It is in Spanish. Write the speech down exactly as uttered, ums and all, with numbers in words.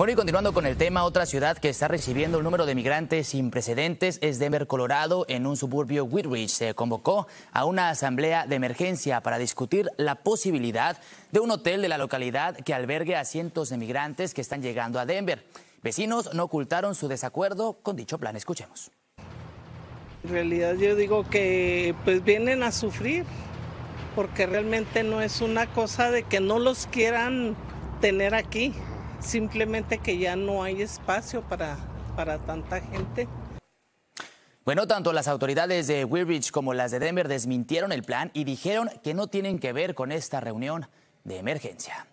Bueno, y continuando con el tema, otra ciudad que está recibiendo un número de migrantes sin precedentes es Denver, Colorado. En un suburbio Wheat se convocó a una asamblea de emergencia para discutir la posibilidad de un hotel de la localidad que albergue a cientos de migrantes que están llegando a Denver. Vecinos no ocultaron su desacuerdo con dicho plan. Escuchemos. En realidad yo digo que pues vienen a sufrir, porque realmente no es una cosa de que no los quieran tener aquí, simplemente que ya no hay espacio para, para tanta gente. Bueno, tanto las autoridades de Wheat Ridge como las de Denver desmintieron el plan y dijeron que no tienen que ver con esta reunión de emergencia.